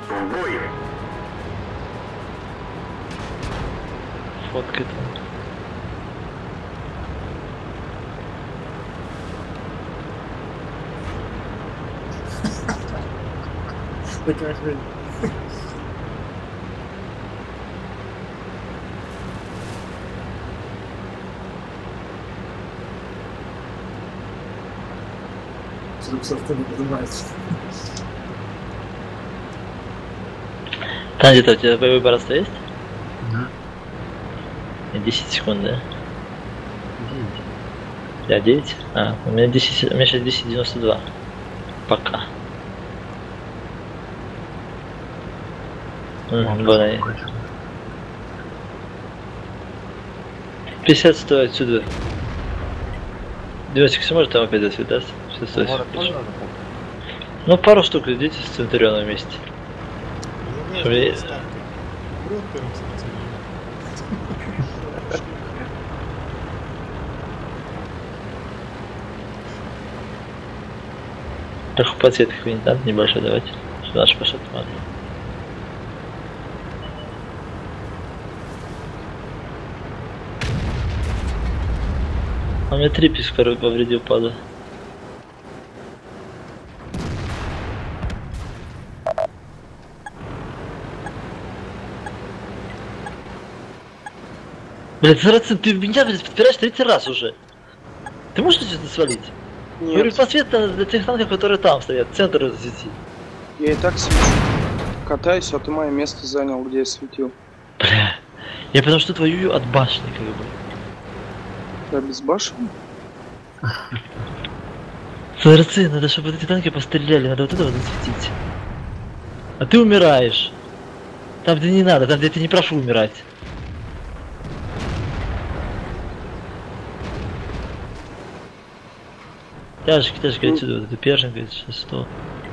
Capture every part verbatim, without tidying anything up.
Фоткает он. Такая хрень. Все не поднимается. Там где-то у тебя боевой бороться есть? Да. десять секунд, да? Я девять? А, у меня десять, у меня сейчас десять девяносто два. Пока. Бонай. пятьдесят сто отсюда. Девочек, все может там опять засветаться? Ну пару штук идите с Центурионом вместе. Я... Так, подсветка не надо, небольшой давайте. Что наш пошел ладно. А у меня трипис второй повредил, падал. Блядь, Сарацин, ты меня, блядь, подпираешь третий раз уже. Ты можешь что-то свалить? Нет. Говорю, подсвет для тех танков, которые там стоят, центр сети. Я и так свечу. Катаюсь, а ты мое место занял, где я светил. Бля, я потому что твою от башни, как бы. Да, без башни? Сарацин, надо, чтобы вот эти танки постреляли, надо вот это вот засветить. А ты умираешь. Там, где не надо, там, где я тебя не прошу умирать. Тяжки, тяжки ну... отсюда, вот это пержин, говорит, сейчас сто.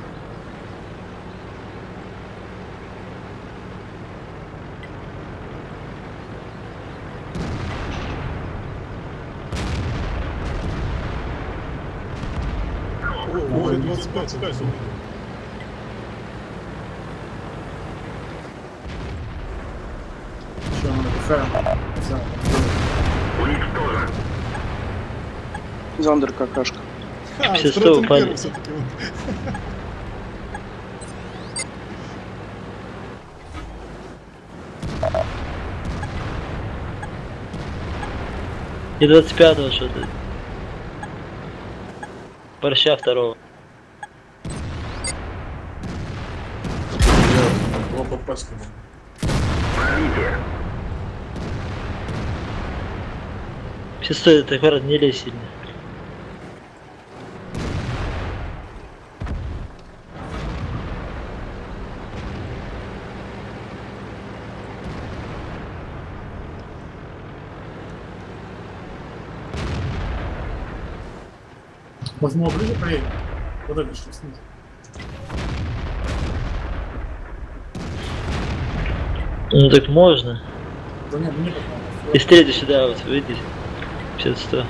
Ой, двадцать пять, дай сюда. Что, мы отдыхаем? Уничтожен. Зандер какашка. А, Все Стратон сто первый все-таки. И двадцать пятого что-то. Борща второго. Два попасть не могу. Пробитие. Все стоит, так город не лезь сильно. Возьму ближе проедем. Подали, что снизу. Ну так можно. Да нет, мне потом. И стрелять сюда, вот, видите? пятьдесят сто.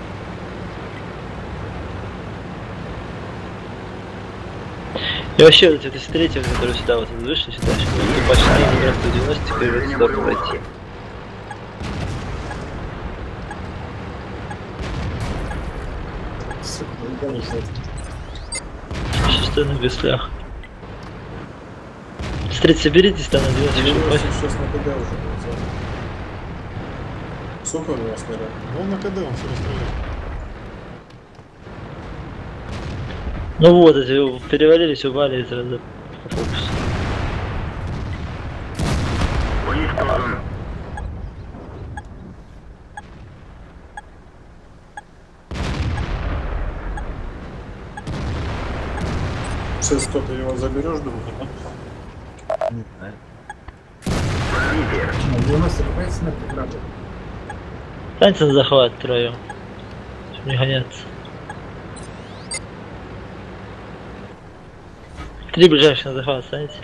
И вообще вот эти с третьего, которые сюда вот вышли, сюда, сейчас ты почти на сто девяносто, и вот сюда пройти. Сука, не кажется. Шестой на гуслях. Смотрите, соберитесь там на девяносто, чтобы хватит. Сейчас на КД уже будет. Сколько у вас КД? Он на КД, он все расстреляет. Ну вот, эти перевалились, упали сразу по фокусу. Уничтожен. Сейчас кто-то его заберешь, думаю, да? Не знаю. Пробитие. девяносто кп смерть грабит. Станьте на захват втроем. Чтобы не гоняться. Три ближайших на захват станьте.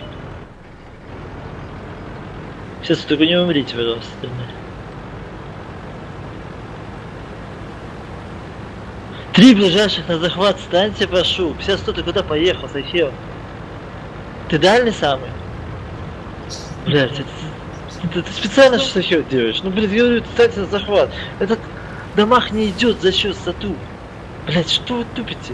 Сейчас только не умрите, пожалуйста, остальные. Три ближайших на захват станьте, прошу. пятьдесят сто, ты куда поехал, Сайфел? Ты дальний самый? Блядь, это, это ты специально что еще делаешь? Ну, блядь, говорю, кстати, захват. Этот дамаг не идет за счет сату. Блядь, что вы тупите?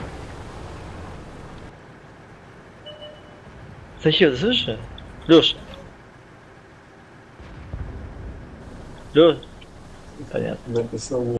Захил, ты слышишь? Лёша. Лёша. Понятно. Написал